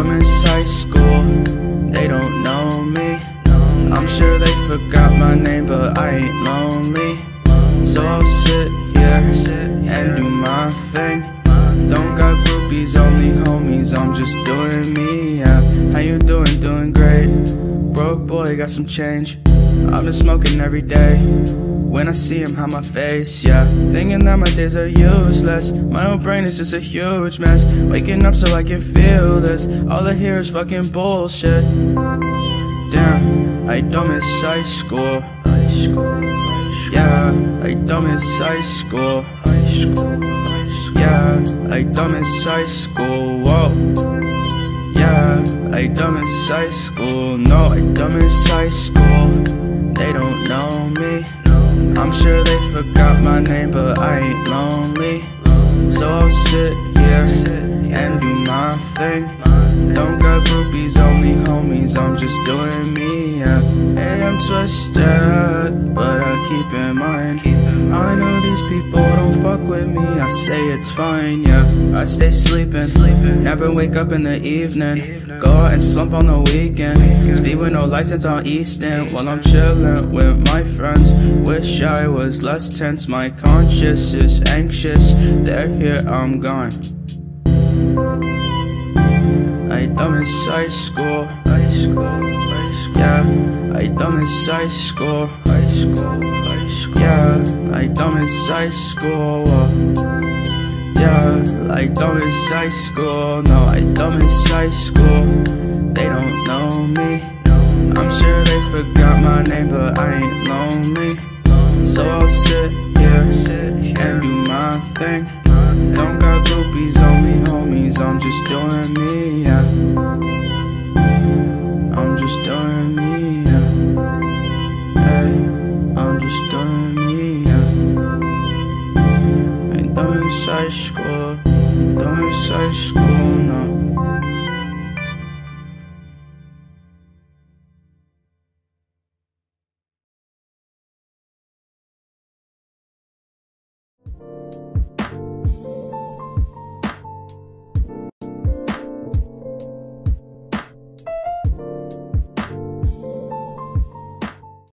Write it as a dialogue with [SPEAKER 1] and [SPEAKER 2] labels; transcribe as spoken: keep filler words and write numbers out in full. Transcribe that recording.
[SPEAKER 1] dumb as high school. They don't know me. I'm sure they forgot my name, but I ain't lonely. So I'll sit here and do my thing. Don't got groupies, only homies, I'm just doing me, yeah. How you doing? Doing great. Broke boy, got some change. I've been smoking every day. When I see him, hide my face, yeah. Thinking that my days are useless. My own brain is just a huge mess. Waking up so I can feel this. All I hear is fucking bullshit. Damn, I dumb as high school. Yeah, I dumb as high school. Yeah, I dumb as high school. Whoa. Yeah, I dumb as high school. No, I dumb as high school. They don't know me. I'm sure they forgot my name, but I ain't lonely. So I'll sit here and do my thing. Don't got groupies, only homies, I'm just doing me, yeah. Hey, I'm twisted, but I keep in mind, I know these people don't fuck with me, I say it's fine, yeah. I stay sleeping, never wake up in the evening. Go out and slump on the weekend. Speed with no license on Easton while I'm chillin' with my friends. Wish I was less tense, my conscience is anxious. They're here, I'm gone. I dumb as high school. Yeah, I dumb as high school. Yeah, I dumb as high school. Yeah, I dumb as high school. No, I dumb as high school. They don't know me. I'm sure they forgot my name, but I ain't lonely. So I'll sit here and do my thing. Don't got groupies, only homies, I'm just doing me, yeah. I'm just doing me, yeah. Hey, I'm just doing me, yeah. I dumb as high school, dumb as high school.